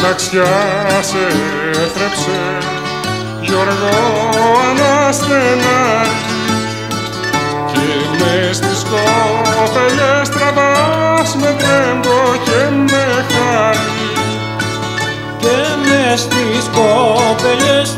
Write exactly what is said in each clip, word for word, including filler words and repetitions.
μοναξιά σε έθρεψε, Γιώργο αναστενάρη, και μες στις κοπελιές τραβάς με τέμπο και με χάρη, και μες στις κοπελιές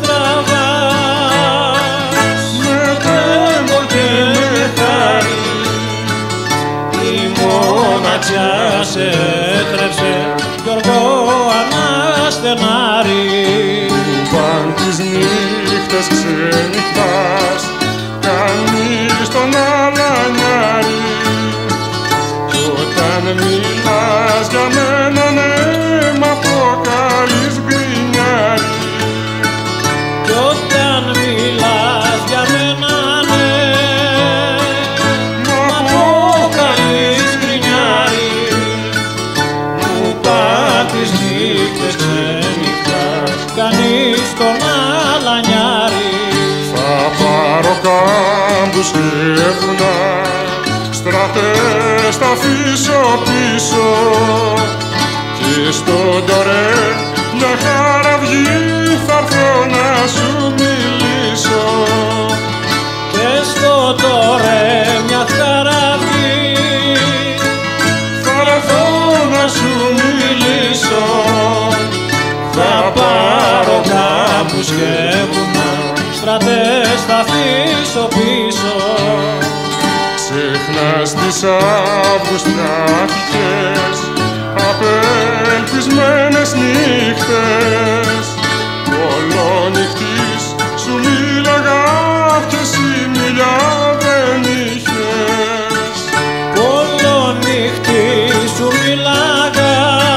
τραβάς με τέμπο και με χάρη. Η μοναξιά σε έθρεψε, Γιώργο αναστενάρη, Που παν τις νύχτες ξενυχτάς, κάνεις τον αλανιάρη, κι όταν μιλάς για μένα, ναι, μ' αποκαλείς γκρινιάρη. κι όταν μιλάς για μένα, ναι, Μ' αποκαλείς γκρινιάρη. Μου παν τις νύχτες ξενυχτάς, κάνεις τον αλανιάρη. Θα πάρω κάμπους και βουνά, στρατές θα αφήσω πίσω, και στον τωρέ μια χαραυγή θα έρθω να σου μιλήσω. Και στο τωρέ μια χαραυγή Θα έρθω να σου μιλήσω. θα πάρω κάμπους και βουνά, στρατές θα αφήσω πίσω. Ξεχνάς τις αυγουστιάτικες απελπισμένες νύχτες, ολονυχτής σου μίλαγα κι εσύ μιλιά δεν είχες. Ολονύχτη σου μιλάγα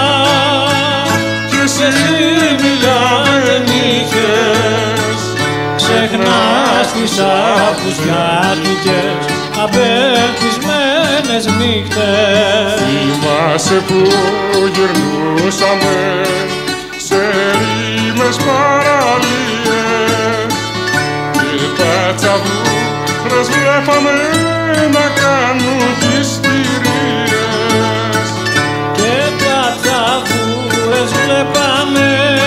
Κι εσύ μιλιά δεν είχες. Ξεχνάς τις αυγουστιάτικες απελπισμένες νύχτες. Θυμάσαι που γυρνούσαμε σε ρήμες παραλίες, και τα τσαβούρες βλέπαμε να κάνουν πιστηρίες. Και τα τσαβούρες βλέπαμε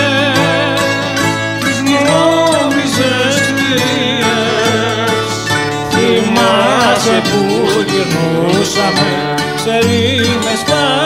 Τις νόμιζες κυρίες. Θυμάσαι που γυρνούσαμε σε ρήμες παραλίες,